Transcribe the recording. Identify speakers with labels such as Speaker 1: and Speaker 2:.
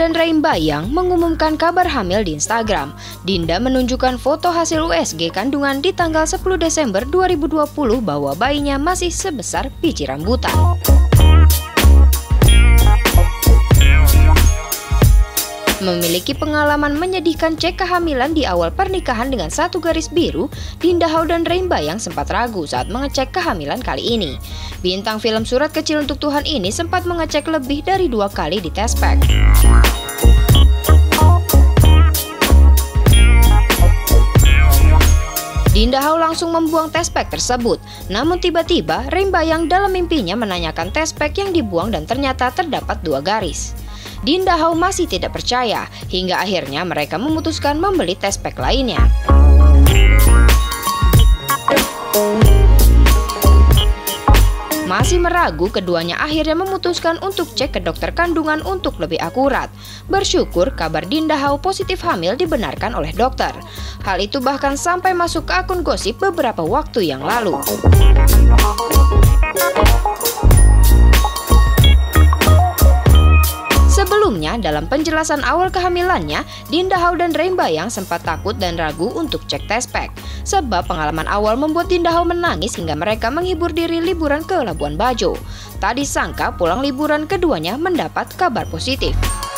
Speaker 1: dan Reimbayang mengumumkan kabar hamil di Instagram. Dinda menunjukkan foto hasil USG kandungan di tanggal 10 Desember 2020 bahwa bayinya masih sebesar biji rambutan. Memiliki pengalaman menyedihkan cek kehamilan di awal pernikahan dengan satu garis biru, Dinda Hau dan Reimbayang sempat ragu saat mengecek kehamilan kali ini. Bintang film Surat Kecil Untuk Tuhan ini sempat mengecek lebih dari 2 kali di tes pack. Dinda Hau langsung membuang tes pack tersebut, namun tiba-tiba Reimbayang dalam mimpinya menanyakan tes pack yang dibuang dan ternyata terdapat 2 garis. Dinda Hau masih tidak percaya, hingga akhirnya mereka memutuskan membeli tes pack lainnya. Masih meragu, keduanya akhirnya memutuskan untuk cek ke dokter kandungan untuk lebih akurat. Bersyukur kabar Dinda Hau positif hamil dibenarkan oleh dokter. Hal itu bahkan sampai masuk ke akun gosip beberapa waktu yang lalu. Sebelumnya, dalam penjelasan awal kehamilannya, Dinda Hau dan Reimbayang sempat takut dan ragu untuk cek tes pack. Sebab pengalaman awal membuat Dinda Hau menangis hingga mereka menghibur diri liburan ke Labuan Bajo. Tak disangka pulang liburan keduanya mendapat kabar positif.